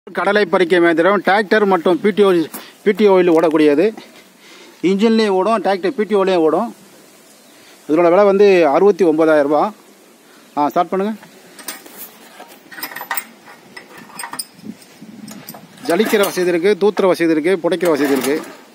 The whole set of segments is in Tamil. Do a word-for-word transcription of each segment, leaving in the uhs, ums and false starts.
கடலை பறிக்க இயந்திரம் டிராக்டர் மற்றும் பிடிஓ பிடிஓவில் ஓடக்கூடியது. இன்ஜின்லேயும் ஓடும், டிராக்டர் பிடிஓலையும் ஓடும். இதோட விலை வந்து அறுபத்தி ஒன்பதாயிரம் ரூபா. ஆ ஸ்டார்ட் பண்ணுங்கள். ஜலிக்கிற வசதி இருக்குது, தூத்துற வசதி இருக்குது, புடைக்கிற வசதி இருக்குது.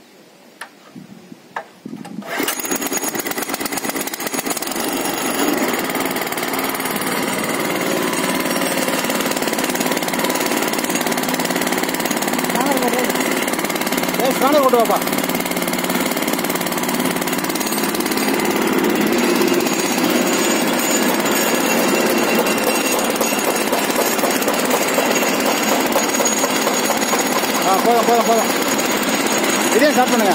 ஸ்கானர் கொண்டு வாப்பா. ஆ போதும் போதும் போதும். இதே ஸ்டார்ட் பண்ணுங்க.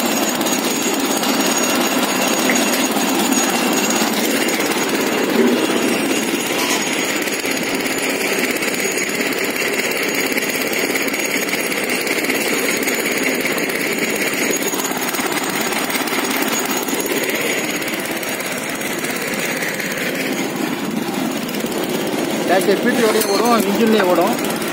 டிராக்டர் பிடிஓலையும் ஓடும், இன்ஜின்லேயும் ஓடும்.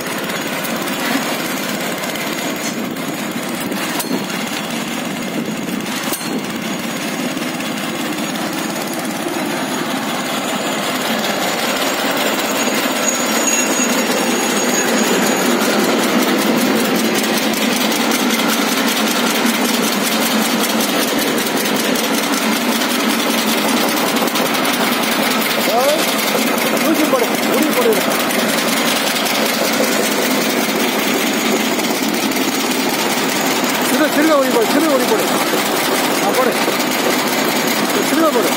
சிறுக ஒளி போடு, சிறுக ஒளி போடு. ஆ போடு, சிறுக போடு.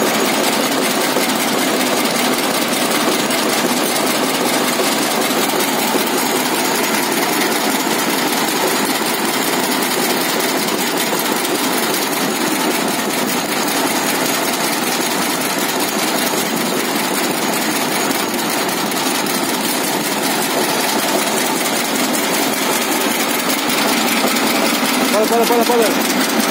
போது போது போது போது.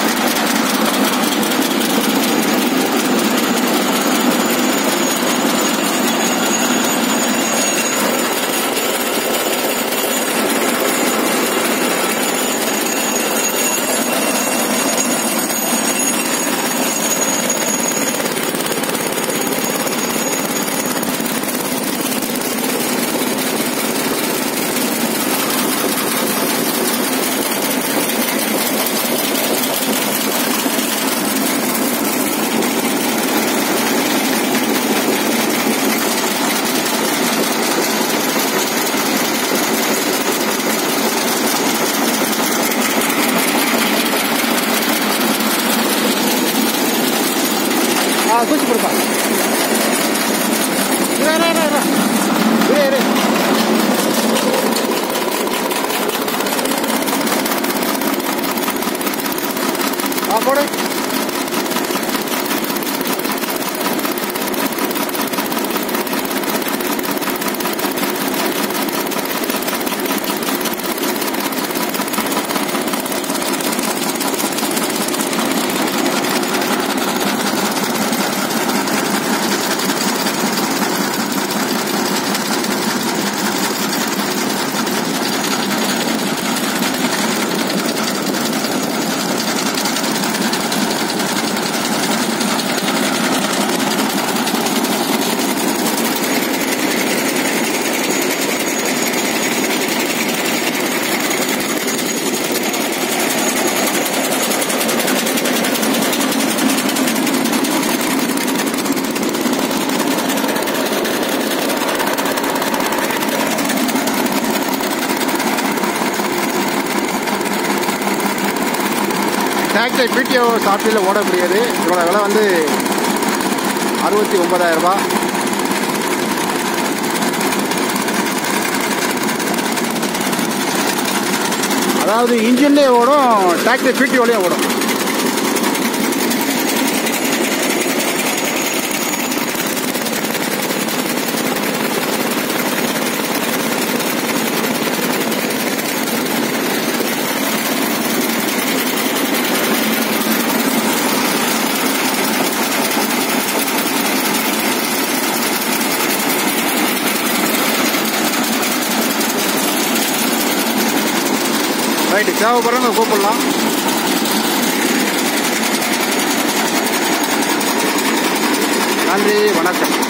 ஆ தூக்கி கொடுப்பா. இரு இரு இரு இரு இரு. ஆ போடு. டிராக்டர் பிடிஓ சாஃப்ட்வேரில் ஓட முடியாது. இதோட விலை வந்து அறுபத்தி ஒன்பதாயிரம் ரூபா. அதாவது இன்ஜின்லேயே ஓடும், டிராக்டர் பிடிஓலையும் ஓடும். ரைட்டு, தேவைப்படுறவங்க கூப்பிடலாம். நன்றி, வணக்கம்.